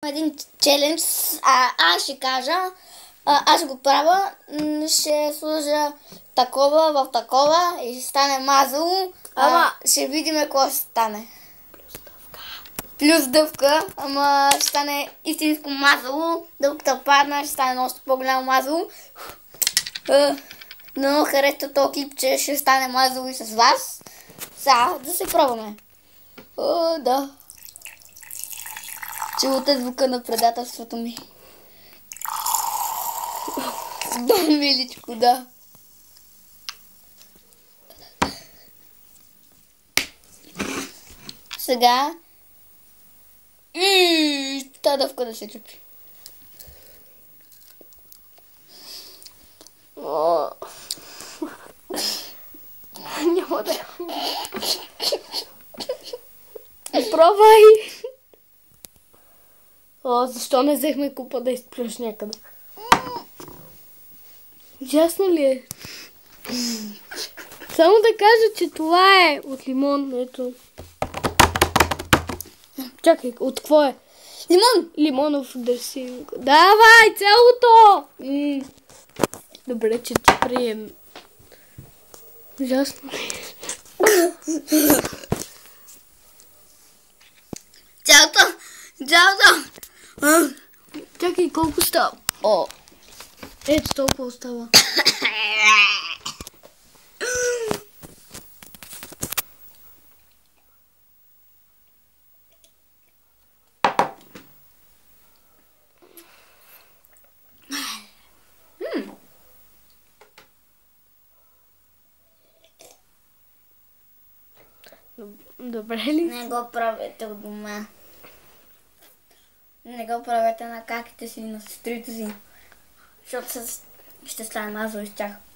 Един челендж, аз ще кажа, аз го правя, ще сложа такова в такова и ще стане мазало, ще видим какво ще стане. Плюс дъвка, ама ще стане истинско мазало, дъвката падна, ще стане още по-голямо мазало. Но харесва този клип, че ще стане мазало и с вас. Сега да се пробваме. Да. Чулате звука на предателството ми. Да, миличко, да. Сега та дъвка да се чупи. Няма да. Пробвай! Защо не взехме купа да изплюш някъде? Ясно ли е? Само да кажа, че това е от лимон, ето. Чакай, от какво е? Лимон! Лимонов дресинг. Давай, цялото! Добре, че ти прием. Ясно ли? Цялото! Чакай, колко става? Ето толкова остава. Добре ли? Не го правете от дома. Не го правете на каките си, на сестрите си. Защото ще стане мазало с тях.